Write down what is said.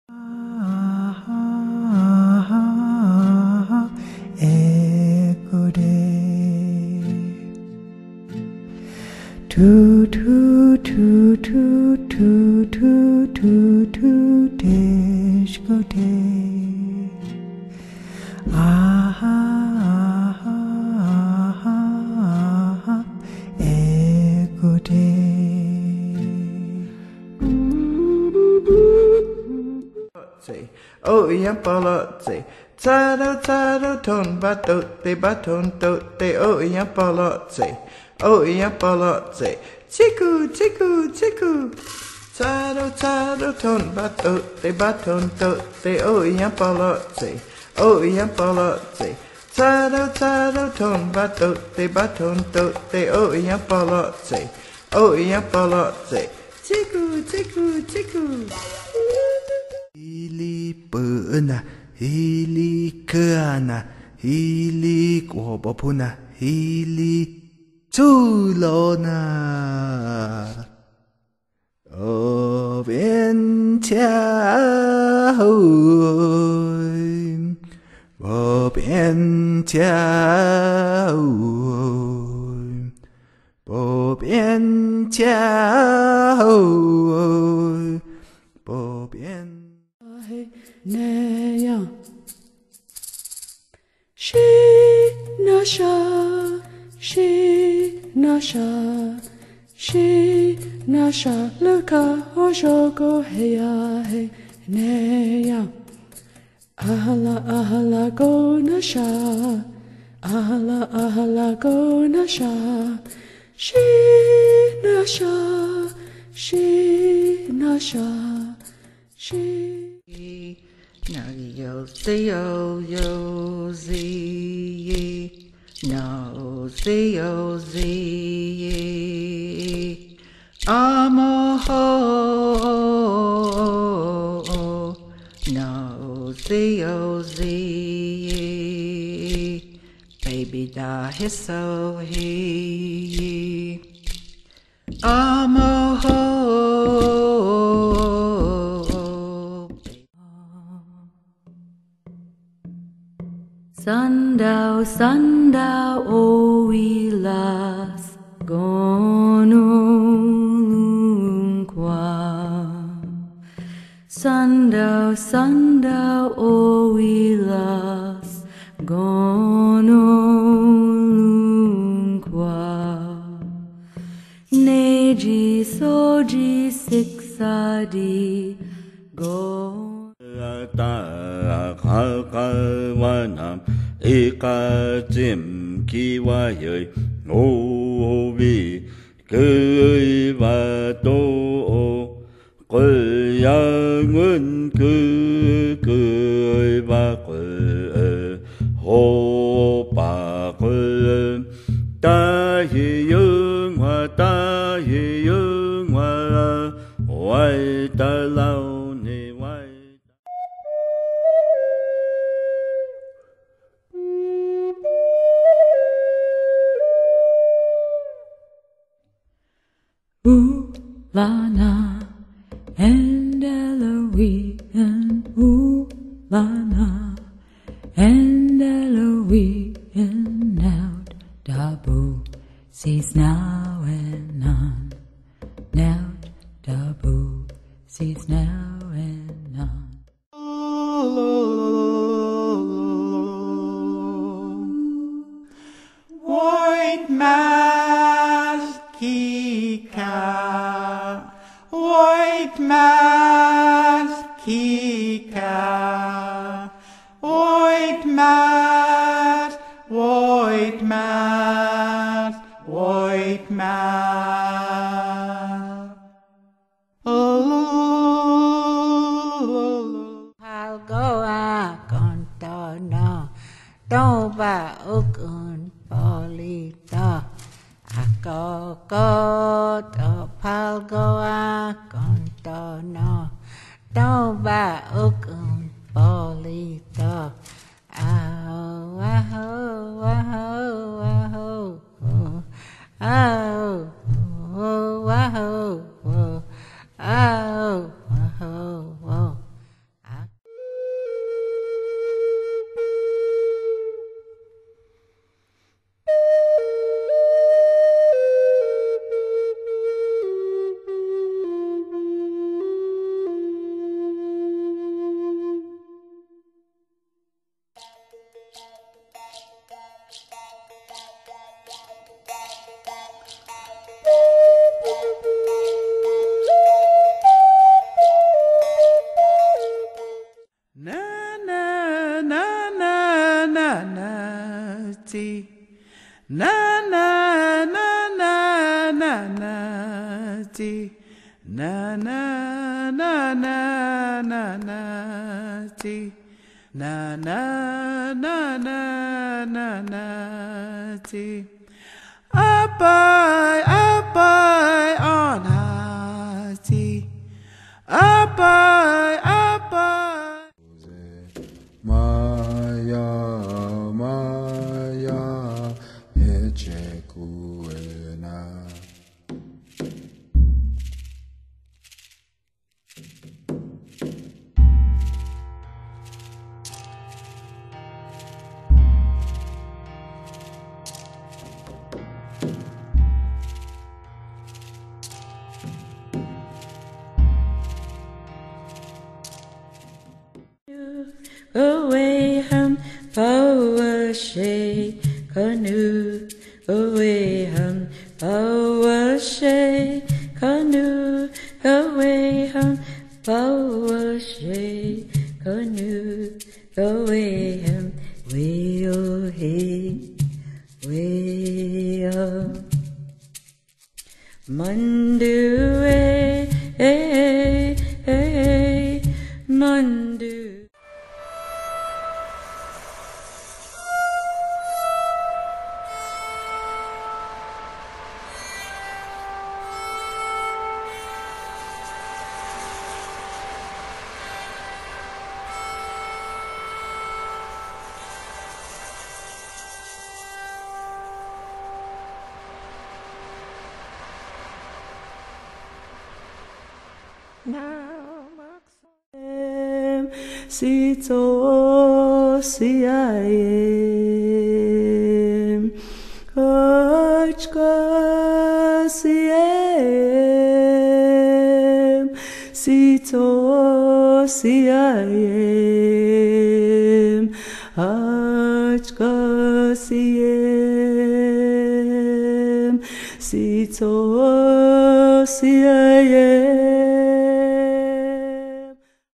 Tu tu tu tu tu tu tu tu dish go day. Ah ah ah ah ah echo day. Oh yeah, palazzi. Tado tado ton baton te oh yeah, palazzi. Oh yeah, palazzi. Chiku chiku chiku. Tado tado ton baton te oh yeah, palazzi. Oh yeah, palazzi. Tado tado ton baton te oh yeah, palazzi. Oh yeah, palazzi. Chiku chiku chiku. Hili puna, hili kana, hili kwabapuna, hili chulona. O bien chao, o bien chao, o bien chao, o bien. Neya She nasha Luka Hoshoko Heya He Neya Ahala go nasha Ahala go nasha She nasha No yo see yo see no see yo see I'm a ho no see yo see baby da his so he I'm a ho. Sundau, o ilas gonungqua. Sundau, o ilas gonungqua. Neji soji siksadi go. Ikatim kiwayay obi kuybato kuyang은 그그박을 호박을 따희영화 와이달라오니 와이 Lana and Eloise, Lana and Eloise, out Dabu sees now and none, out Dabu sees now and none. White mask Kika, white mask Kika, white mask, white mask, white mask. I'll go out on no, don't buy ukun polita. Go to Palgoa Conto no Toba Ukun Polito Aho Aho Aho Aho Aho Aho Aho ti, na na na na na na ti, na na na na na na ti. Apai, apai, on hati. Apai, apai. Maya, Maya, Echekuena. Away hum, power shay, canoe. Away hum, power shay, canoe. Away hum, power shay, canoe. Away hum, way oh hey, way oh. Mandu hey, hey, hey, Mandu. Sito siayem, ochka siayem, sito siayem, ochka siayem. 西走西耶耶，西走西耶耶，